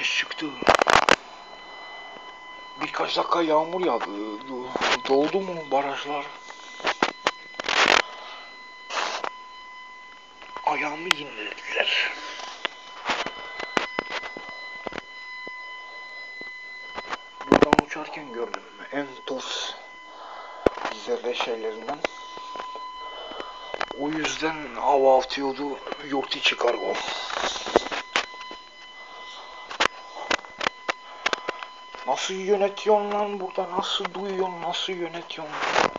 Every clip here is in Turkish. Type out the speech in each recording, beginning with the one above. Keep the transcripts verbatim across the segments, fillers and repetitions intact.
güneş çıktı. Birkaç dakika yağmur yağdı. Doldu mu barajlar? Ayağımı yenilediler. Buradan uçarken gördüm. En toz zerre şeylerinden. O yüzden hava atıyordu yurt içi kargo. Nasıl yönetiyorsun lan burada? Nasıl duyuyorsun? Nasıl yönetiyorsun?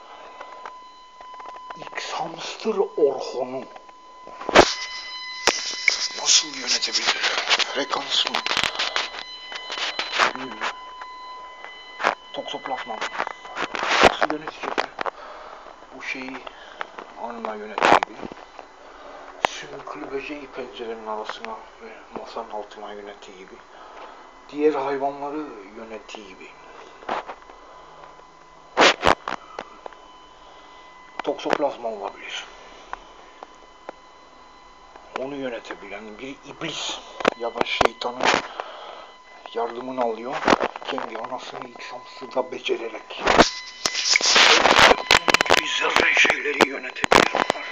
X hamster orhonu nasıl yönetebilir? Frekans mı? Hmm. Toksoplasma. Nasıl yönetecek? Bu şeyi anla yönettiği gibi. Sümüklü böceği pencerenin arasına ve masanın altına yönettiği gibi. Diğer hayvanları yönettiği gibi. Toksoplazma olabilir. Onu yönetebilen bir iblis ya da şeytanın yardımını alıyor. Kendi anasını ilk samsıda becererek. Bir zerre şeyleri yönetebiliyorlar.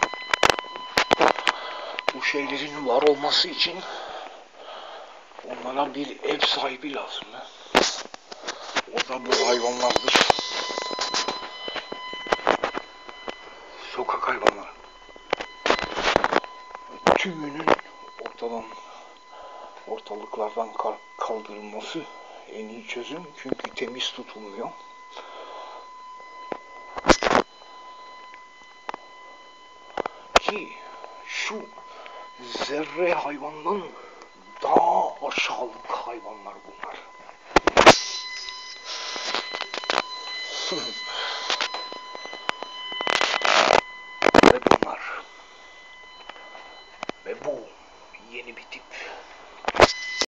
Bu şeylerin var olması için onlara bir ev sahibi lazım. O da bu hayvanlardır. Sokak hayvanları. Tümünün ortadan, ortalıklardan kaldırılması en iyi çözüm. Çünkü temiz tutulmuyor. Ki şu zerre hayvandan daha aşağılık hayvanlar bunlar. Ve bunlar. Ve bu yeni bir tip.